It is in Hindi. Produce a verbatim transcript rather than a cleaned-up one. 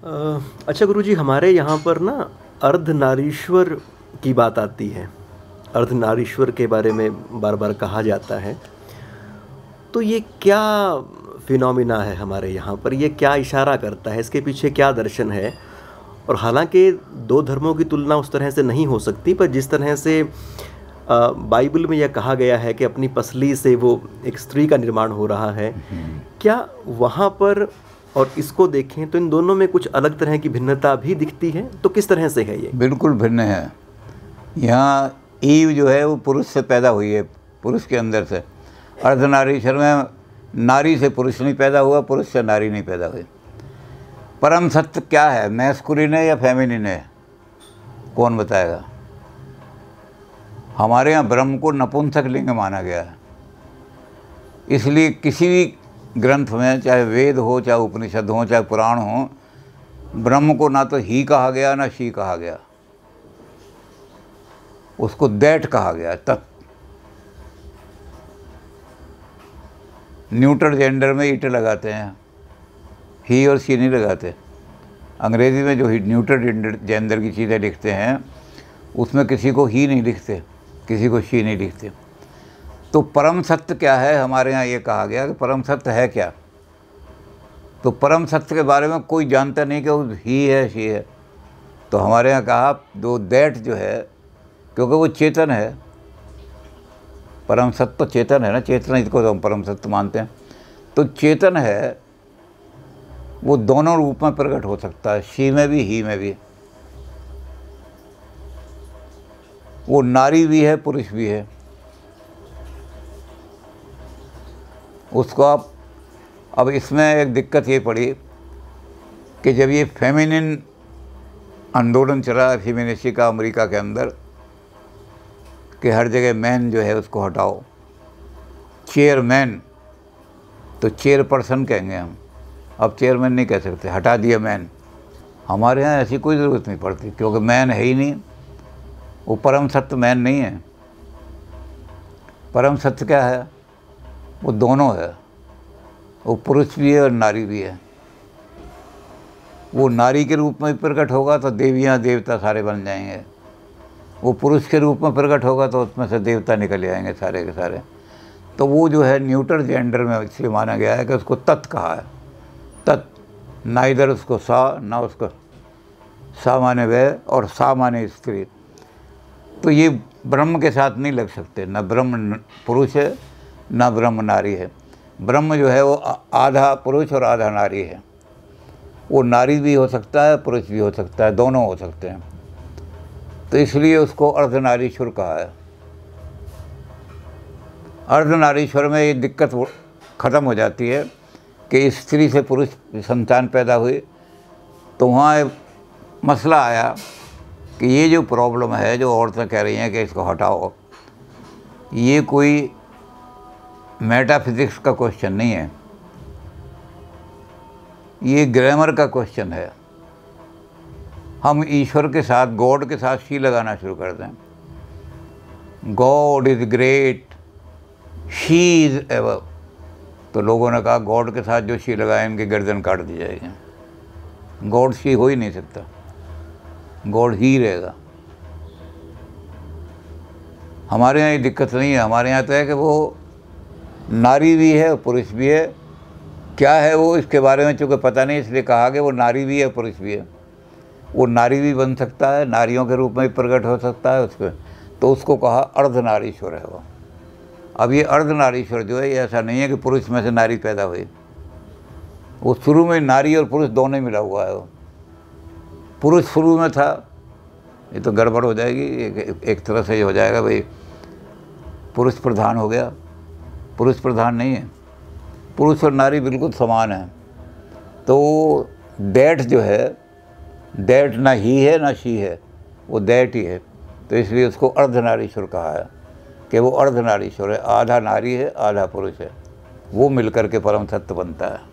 अ, अच्छा गुरुजी, हमारे यहाँ पर ना अर्धनारीश्वर की बात आती है। अर्धनारीश्वर के बारे में बार-बार कहा जाता है। तो ये क्या फिनोमिना है हमारे यहाँ पर? ये क्या इशारा करता है? इसके पीछे क्या दर्शन है? और हालाँकि दो धर्मों की तुलना उस तरह से नहीं हो सकती, पर जिस तरह से अ, बाइबल में यह कहा गया है कि अपनी पसली से वो एक स्त्री का निर्माण हो रहा है, क्या वहाँ पर और इसको देखें तो इन दोनों में कुछ अलग तरह की भिन्नता भी दिखती है? तो किस तरह से है ये? बिल्कुल भिन्न है। यहाँ ईव जो है वो पुरुष से पैदा हुई है, पुरुष के अंदर से। अर्धनारीश्वर में नारी से पुरुष नहीं पैदा हुआ, पुरुष से नारी नहीं पैदा हुई। परम सत्य क्या है, मैस्कुलिन है या फेमिनिन है? कौन बताएगा? हमारे यहाँ ब्रह्म को नपुंसक लिंग माना गया है। इसलिए किसी भी ग्रंथ में, चाहे वेद हो, चाहे उपनिषद हो, चाहे पुराण हो, ब्रह्म को ना तो ही कहा गया ना शी कहा गया, उसको दैट कहा गया, तत्। न्यूट्रल जेंडर में इट लगाते हैं, ही और शी नहीं लगाते। अंग्रेज़ी में जो न्यूट्रल जेंडर की चीज़ें लिखते हैं उसमें किसी को ही नहीं लिखते, किसी को शी नहीं लिखते। तो परम सत्य क्या है, हमारे यहाँ ये कहा गया कि परम सत्य है क्या। तो परम सत्य के बारे में कोई जानता नहीं कि वो ही है शी है। तो हमारे यहाँ कहा दो दैट जो है, क्योंकि वो चेतन है। परम सत्य तो चेतन है ना, चेतना इसको तो हम परम सत्य मानते हैं। तो चेतन है, वो दोनों रूप में प्रकट हो सकता है, शी में भी ही में भी। वो नारी भी है, पुरुष भी है। उसको आप, अब इसमें एक दिक्कत ये पड़ी कि जब ये फेमिनिन आंदोलन चला, फेमिनिस्टी का अमेरिका के अंदर, कि हर जगह मैन जो है उसको हटाओ, चेयरमैन, तो चेयरपर्सन कहेंगे हम, अब चेयरमैन नहीं कह सकते, हटा दिया मैन। हमारे यहाँ ऐसी कोई ज़रूरत नहीं पड़ती, क्योंकि मैन है ही नहीं। वो परम सत्य मैन नहीं है। परम सत्य क्या है? वो दोनों है, वो पुरुष भी है और नारी भी है। वो नारी के रूप में प्रकट होगा तो देवियाँ देवता सारे बन जाएंगे, वो पुरुष के रूप में प्रकट होगा तो उसमें से देवता निकल आएंगे सारे के सारे। तो वो जो है न्यूट्रल जेंडर में इसलिए माना गया है कि उसको तत् कहा है। तत्, ना इधर उसको सा, ना उसको सा माने वह और सा माने स्त्री। तो ये ब्रह्म के साथ नहीं लग सकते। न ब्रह्म पुरुष है, न ब्रह्म नारी है। ब्रह्म जो है वो आधा पुरुष और आधा नारी है। वो नारी भी हो सकता है, पुरुष भी हो सकता है, दोनों हो सकते हैं। तो इसलिए उसको अर्धनारीश्वर कहा है। अर्धनारीश्वर में ये दिक्कत ख़त्म हो जाती है कि स्त्री से पुरुष संतान पैदा हुई, तो वहाँ एक मसला आया कि ये जो प्रॉब्लम है, जो औरतें कह रही हैं कि इसको हटाओ, ये कोई मेटाफिजिक्स का क्वेश्चन नहीं है, ये ग्रामर का क्वेश्चन है। हम ईश्वर के साथ, गॉड के साथ शी लगाना शुरू कर दें। God is great, she is ever. तो लोगों ने कहा गॉड के साथ जो शी लगाए इनकी गर्दन काट दी जाएगी। गॉड शी हो ही नहीं सकता, गॉड ही रहेगा। हमारे यहाँ ये दिक्कत नहीं है। हमारे यहाँ तो है कि वो नारी भी है, पुरुष भी है। क्या है वो, इसके बारे में चूँकि पता नहीं, इसलिए कहा कि वो नारी भी है, पुरुष भी है। वो नारी भी बन सकता है, नारियों के रूप में भी प्रकट हो सकता है उसको, तो उसको कहा अर्धनारीश्वर है वो। अब ये अर्धनारीश्वर जो है, ये ऐसा नहीं है कि पुरुष में से नारी पैदा हुई। वो शुरू में नारी और पुरुष दोनों मिला हुआ है। वो पुरुष शुरू में था, ये तो गड़बड़ हो जाएगी। एक, एक तरह से ये हो जाएगा भाई पुरुष प्रधान हो गया। पुरुष प्रधान नहीं है, पुरुष और नारी बिल्कुल समान है। तो दैट जो है, दैट ना ही है ना शी है, वो दैट ही है। तो इसलिए उसको अर्धनारीश्वर कहा है कि वो अर्धनारीश्वर है, आधा नारी है आधा पुरुष है, वो मिलकर के परम सत्य बनता है।